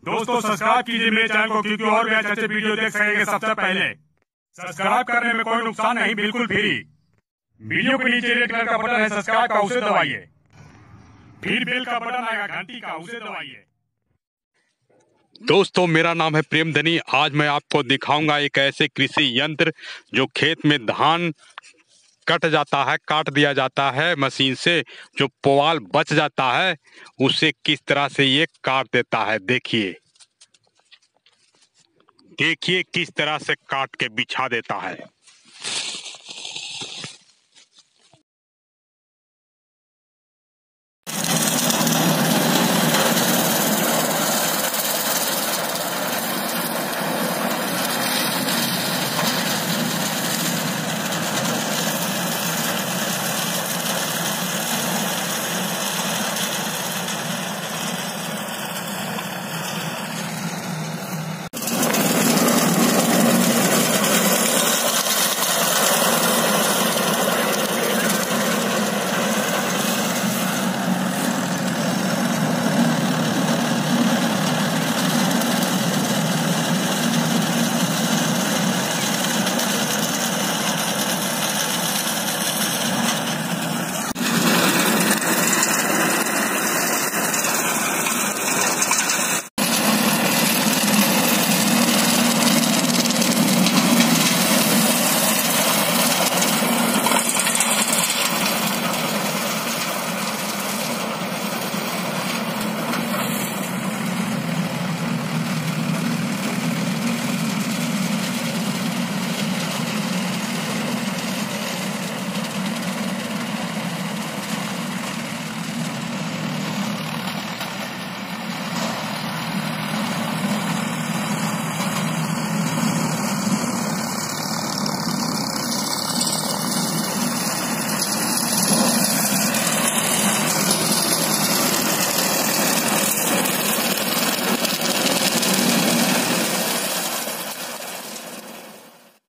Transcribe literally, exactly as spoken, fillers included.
दोस्तों सब्सक्राइब कीजिए मेरे चैनल को, क्योंकि और भी अच्छे अच्छे वीडियो देख सकेंगे सबसे पहले। सब्सक्राइब करने में कोई नुकसान नहीं, बिल्कुल फ्री। वीडियो के नीचे रेड कलर का बटन है सब्सक्राइब का, उसे दबाइए। फिर बेल का बटन आएगा घंटी का, उसे दबाइए। दोस्तों मेरा नाम है प्रेम धनी। आज मैं आपको दिखाऊंगा एक ऐसे कृषि यंत्र जो खेत में धान कट जाता है, काट दिया जाता है मशीन से, जो पुआल बच जाता है उसे किस तरह से ये काट देता है। देखिए देखिए किस तरह से काट के बिछा देता है।